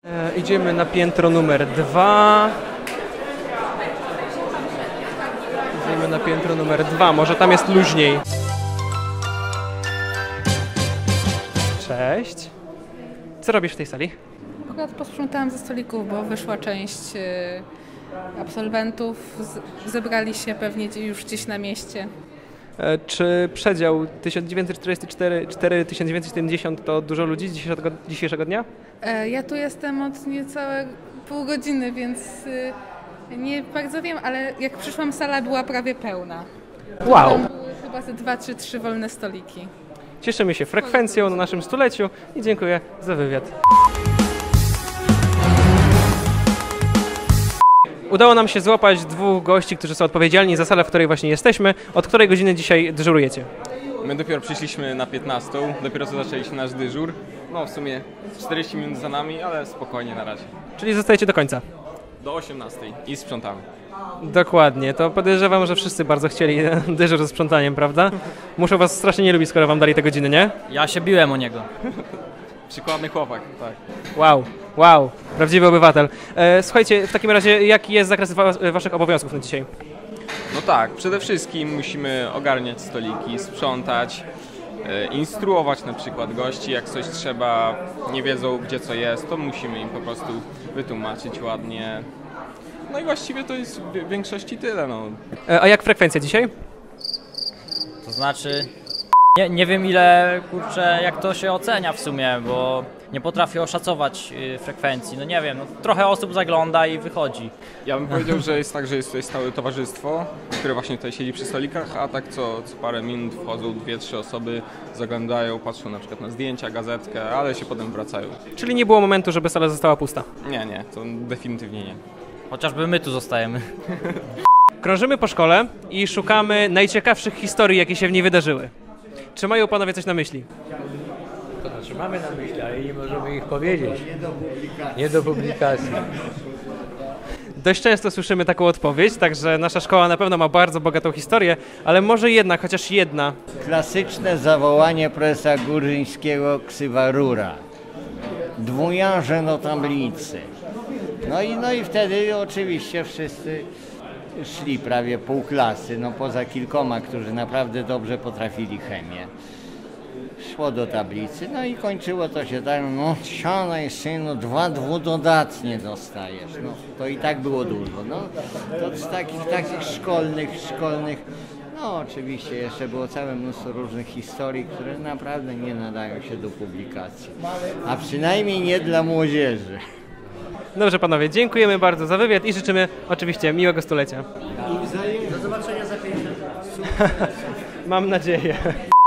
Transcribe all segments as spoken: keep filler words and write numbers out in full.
E, idziemy na piętro numer dwa. Idziemy na piętro numer dwa, może tam jest luźniej. Cześć. Co robisz w tej sali? Akurat posprzątałam ze stolików, bo wyszła część y, absolwentów. Z, zebrali się pewnie już gdzieś na mieście. E, czy przedział tysiąc dziewięćset czterdzieści cztery do tysiąc dziewięćset siedemdziesiąt to dużo ludzi dzisiejszego, dzisiejszego dnia? E, ja tu jestem od niecałe pół godziny, więc y, nie bardzo wiem, ale jak przyszłam, sala była prawie pełna. Wow! Tam były chyba ze dwa czy trzy wolne stoliki. Cieszymy się frekwencją na naszym stuleciu i dziękuję za wywiad. Udało nam się złapać dwóch gości, którzy są odpowiedzialni za salę, w której właśnie jesteśmy. Od której godziny dzisiaj dyżurujecie? My dopiero przyszliśmy na piętnastą, dopiero co zaczęliśmy nasz dyżur. No w sumie czterdzieści minut za nami, ale spokojnie na razie. Czyli zostajecie do końca? Do osiemnastej i sprzątamy. Dokładnie, to podejrzewam, że wszyscy bardzo chcieli dyżur ze sprzątaniem, prawda? Muszą was strasznie nie lubić, skoro wam dali te godziny, nie? Ja się biłem o niego. Przykładny chłopak, tak. Wow, wow, prawdziwy obywatel. E, słuchajcie, w takim razie jaki jest zakres wa waszych obowiązków na dzisiaj? No tak, przede wszystkim musimy ogarniać stoliki, sprzątać, e, instruować na przykład gości, jak coś trzeba, nie wiedzą gdzie co jest, to musimy im po prostu wytłumaczyć ładnie. No i właściwie to jest w większości tyle, no. E, a jak frekwencja dzisiaj? To znaczy, nie, nie wiem ile, kurczę, jak to się ocenia w sumie, bo nie potrafię oszacować y, frekwencji. No nie wiem, no, trochę osób zagląda i wychodzi. Ja bym powiedział, że jest tak, że jest tutaj stałe towarzystwo, które właśnie tutaj siedzi przy stolikach, a tak co, co parę minut wchodzą dwie, trzy osoby, zaglądają, patrzą na przykład na zdjęcia, gazetkę, ale się potem wracają. Czyli nie było momentu, żeby sala została pusta? Nie, nie, to definitywnie nie. Chociażby my tu zostajemy. Krążymy po szkole i szukamy najciekawszych historii, jakie się w niej wydarzyły. Czy mają panowie coś na myśli? To znaczy mamy na myśli, ale nie możemy ich powiedzieć. Nie do publikacji. Dość często słyszymy taką odpowiedź, także nasza szkoła na pewno ma bardzo bogatą historię, ale może jednak, chociaż jedna. Klasyczne zawołanie profesora Górzyńskiego ksywa rura. Dwujarze do tablicy. No i, no i wtedy oczywiście wszyscy szli, prawie pół klasy, no poza kilkoma, którzy naprawdę dobrze potrafili chemię. Szło do tablicy, no i kończyło to się tak, no siadaj synu, dwa dwudodatnie dostajesz. No to i tak było dużo. No to z takich, takich szkolnych, szkolnych, no oczywiście jeszcze było całe mnóstwo różnych historii, które naprawdę nie nadają się do publikacji. A przynajmniej nie dla młodzieży. Dobrze panowie, dziękujemy bardzo za wywiad i życzymy oczywiście miłego stulecia. Do zobaczenia za pięćdziesiąt lat. Mam nadzieję.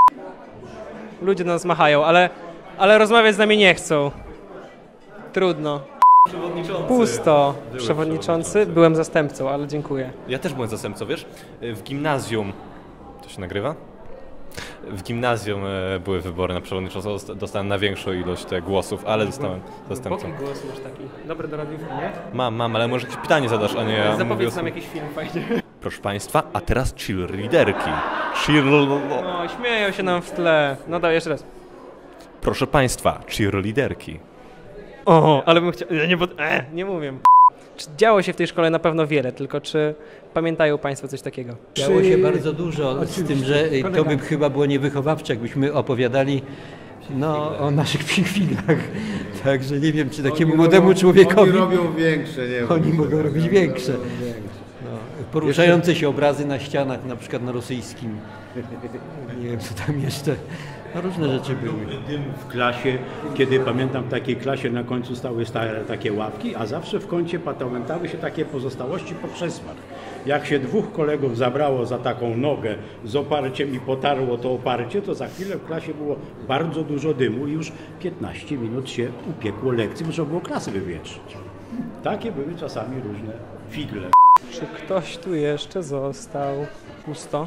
Ludzie do nas machają, ale, ale rozmawiać z nami nie chcą. Trudno. Pusto. Przewodniczący. przewodniczący. Byłem zastępcą, ale dziękuję. Ja też byłem zastępcą, wiesz? W gimnazjum... To się nagrywa? W gimnazjum były wybory na przewodniczącego, dostałem największą ilość te głosów, ale zostałem zastępcą. Jaki głos masz taki? Dobry do radiówki, nie? Mam, mam, ale może jakieś pytanie zadasz, a nie... Zapowiedz nam jakiś film fajnie. Proszę Państwa, a teraz cheerleaderki. Cheer... No, śmieją się nam w tle. No daj jeszcze raz. Proszę Państwa, cheerleaderki. O, ale bym chciał... Nie, bo... e, nie mówię. Czy działo się w tej szkole na pewno wiele, tylko czy pamiętają Państwo coś takiego? Działo się bardzo dużo, z tym, że to by chyba było niewychowawcze, jakbyśmy opowiadali no, o naszych chwilach. Także nie wiem, czy takiemu młodemu człowiekowi... Oni robią większe, nie wiem. Oni mogą robić większe. No, poruszające się obrazy na ścianach, na przykład na rosyjskim. Nie wiem, co tam jeszcze... No, różne rzeczy były. Dym w klasie, kiedy pamiętam w takiej klasie na końcu stały stare takie ławki, a zawsze w kącie pamiętały się takie pozostałości po krzesłach. Jak się dwóch kolegów zabrało za taką nogę z oparciem i potarło to oparcie, to za chwilę w klasie było bardzo dużo dymu i już piętnaście minut się upiekło lekcji, bo trzeba było klasy wywietrzyć. Takie były czasami różne figle. Czy ktoś tu jeszcze został? Pusto.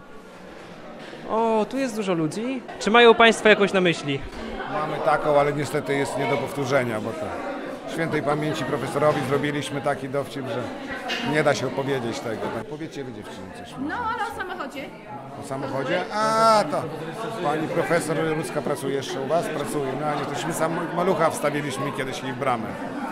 O, tu jest dużo ludzi. Czy mają Państwo jakąś na myśli? Mamy taką, ale niestety jest nie do powtórzenia, bo to świętej pamięci profesorowi zrobiliśmy taki dowcip, że nie da się opowiedzieć tego. Tak, powiedzcie wy dziewczyny coś. No, ale o samochodzie. O samochodzie? A, to pani profesor Ruska pracuje jeszcze u was? Pracuje. No, a nie, tośmy sam malucha wstawiliśmy kiedyś jej w bramę.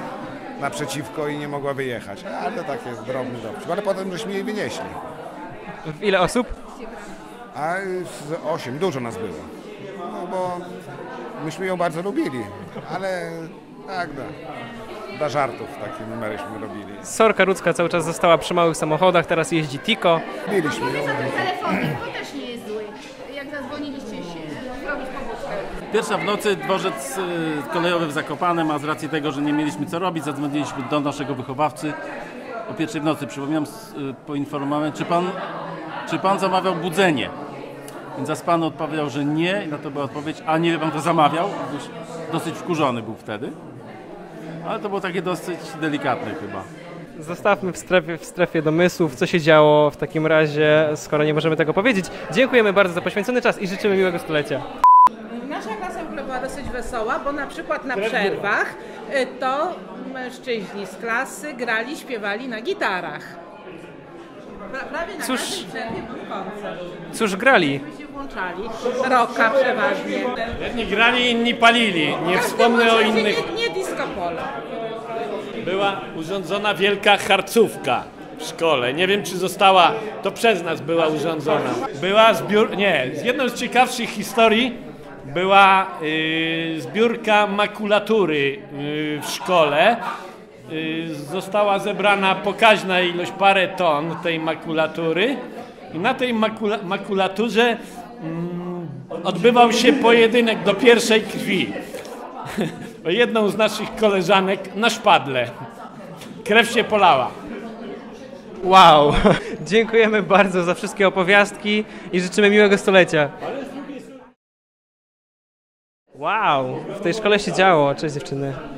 naprzeciwko i nie mogła wyjechać. Ale to takie drobny dowcip, ale potem żeśmy jej wynieśli. Ile osób? A z osiem, dużo nas było. No bo myśmy ją bardzo lubili, ale tak, da, dla żartów takie numeryśmy robili. Sorka Rudzka cały czas została przy małych samochodach, teraz jeździ Tiko. Biliśmy ją. Telefonem, to też nie jest zły. Jak zadzwoniliście się, zrobić pobudkę. Pierwsza w nocy dworzec kolejowy w Zakopanem, a z racji tego, że nie mieliśmy co robić, zadzwoniliśmy do naszego wychowawcy o pierwszej w nocy. Przypominam, poinformowałem, czy pan, czy pan zamawiał budzenie. Więc zaspany odpowiedział, że nie, i na to była odpowiedź, a nie wie pan, kto zamawiał. Dosyć wkurzony był wtedy, ale to było takie dosyć delikatne chyba. Zostawmy w strefie, w strefie domysłów, co się działo w takim razie, skoro nie możemy tego powiedzieć. Dziękujemy bardzo za poświęcony czas i życzymy miłego stulecia. Nasza klasa w ogóle była dosyć wesoła, bo na przykład na przerwach to mężczyźni z klasy grali, śpiewali na gitarach. Prawie na Cóż, każdej przerwie był koncert. Cóż grali? My się włączali, rocka przeważnie. Jedni grali, inni palili. Nie wspomnę o innych. Nie, nie disco polo. Była urządzona wielka harcówka w szkole. Nie wiem, czy została, to przez nas była urządzona. Była zbiór, nie, jedną z ciekawszych historii była y, zbiórka makulatury y, w szkole. Y, została zebrana pokaźna ilość, parę ton tej makulatury i na tej makula, makulaturze mm, odbywał się pojedynek do pierwszej krwi. Jedną z naszych koleżanek na szpadle. Krew się polała. Wow! Dziękujemy bardzo za wszystkie opowiastki i życzymy miłego stulecia. Wow! W tej szkole się działo. Cześć dziewczyny.